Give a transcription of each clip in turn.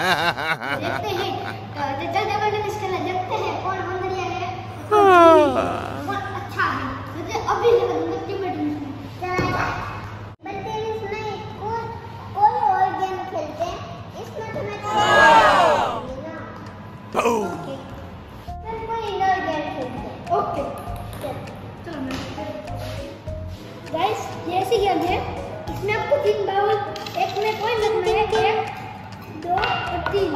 देखते हैं देखते हैं कौन बढ़िया है कौन अच्छा है। मुझे अभी कोई और गेम खेलते हैं इसमें तो मैं कोई इंडोर गेम खेलते हैं। ओके चलो गाइस ये ऐसी गेम है इसमें आपको 3 बाउल एक में कोई रखना है 1 2 और 3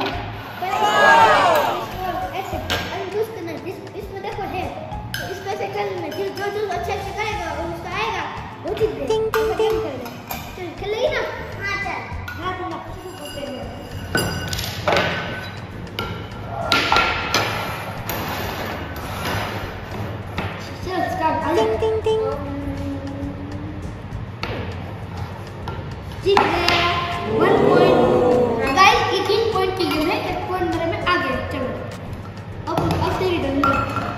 ऐसे अनयूज करना इसमें देखो है इसमें से करना फिर जो अच्छे से करेगा और उसका आएगा वो जीत गया। टिंग टिंग टिंग करेगा। चल खेले ना। हां चल हाथ में शुरू करते हैं। चल स्टार्ट। टिंग टिंग टिंग जीत गया 1 पॉइंट। गाइस ये 3 पॉइंट की गेम है 1 पॉइंट मेरे में आ गया। चलो अब तेरी टर्न है।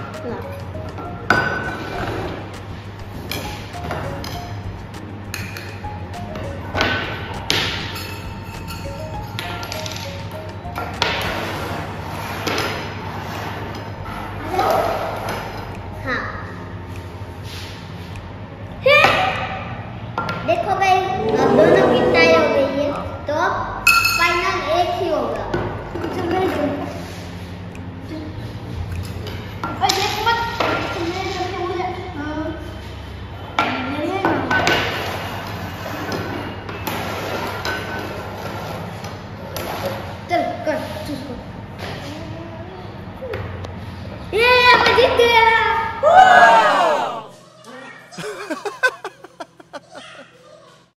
हाँ देखो गाइस अब दोनों की टाई हो गई है तो फाइनल एक ही होगा। चल कर चूज कर। ये मैं जीत गया।